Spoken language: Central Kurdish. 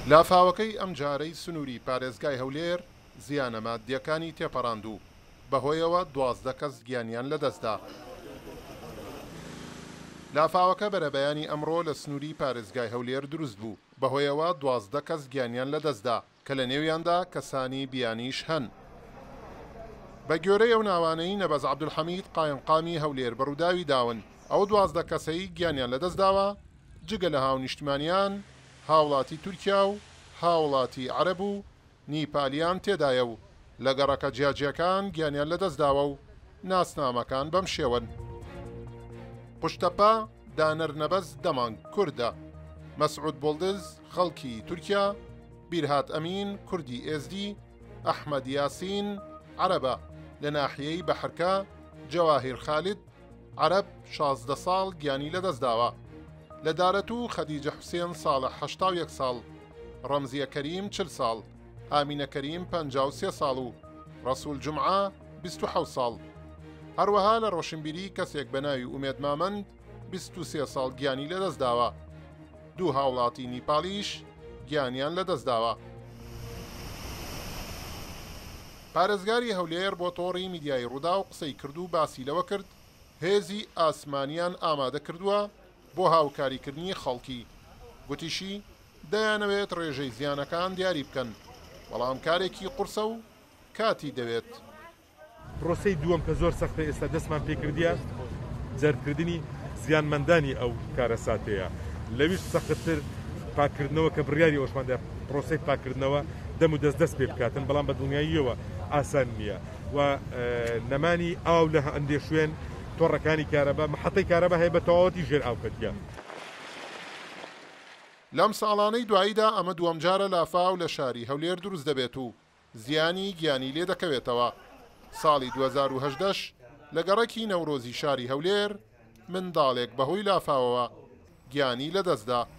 لافاوەکەی ئەم جارەی سنووری پارێزگای هەولێر زیانە مادیەکانی تێپەڕاند و بەهۆیەوە 12 کەس گیانیان لەدەستدا. لافاوەکە بەرەبەیانی ئەمڕۆ لە سنووری پارێزگای هەولێر دروست بوو بەهۆیەوە 12 کەس گیانیان لەدەستدا کە لە نێویاندا کەسانی بیانیش هەن. بە گوێرەی ئەو ناوانەی نەبەز عەبدولحەمید قایمقامی هەولێر بەڕووداوی داون ئەو 12 کەسەی گیانیان لەدەستداوە جگە لە هاونیشتمانیان هاوڵاتی تورکیا و هاوڵاتی عەرەب و نیپالیان تێدایە و لە گەڕەکە جیاجیەکان گیانیان لەدەستداوە و ناسنامەکان بەم شێوەن: قوشتەپە دانەر نەبەز دەمانگ کووردە، مەسعود بۆڵدز خەڵکی تورکیا، بیرهات ئەمین کوردی ئێزدی، ئەحمەد یاسین عەرەبە لە ناحیەی بەحرکە، جەواهیر خالید عەرەب 16 ساڵ گیانی لەدەستداوە. لە دارەتوو خەدیجە حوسێن ساڵە 81 ساڵ، ڕەمزیە کەریم 40 ساڵ، ئامینە کەریم 53 ساڵ و ڕەسوول جومعە 27 ساڵ. هەروەها لە ڕۆشنبیری کەسێک بە ناوی ئومێد مامەند 23 ساڵ گیانی لەدەستداوە. دوو هاوڵاتی نیپالیش گیانیان لەدەستداوە. پارێزگاری هەولێر بۆ تۆڕی میدیای ڕوودا و قسەی کرد و باسی لەوە کرد هێزی ئاسمانیان ئامادە کردووە بۆ هاوکاریکردنی خەڵکی. گوتیشی دەیانەوێت ڕێژەی زیانەکان دیاری بکەن، بەڵام کارێکی قورسە و کاتی دەوێت. پرۆسەی دووەم کە زۆر سەختە ئێستا دەستمان پێکردیە جەرگکردنی زیانمەندانی ئەو کارە ساتەیە. لەویش سەختتر پاکردنەوە کە بڕیاری ئەوشماندا پرۆسەی پاکردنەوە دەم و دەست پێ بکاتن، بەڵام بە دڵنیاییەوە ئاسان نییە و نەمانی ئاو لە هەندێک شوێن تۆڕەکانی کارەبا محەتەی کارەبا هەیە بە تەواوەتی ژێر ئاوکەتیە. لەم ساڵانەی دواییدا ئەمە دووەم جارە لافاو لە شاری هەولێر دروست دەبێت و زیانی گیانی لێ دەکەوێتەوە. ساڵی 2018 لە گەڕەکی نەورۆزی شاری هەولێر منداڵێک بەهۆی لافاوەوە گیانی لەدەستدا.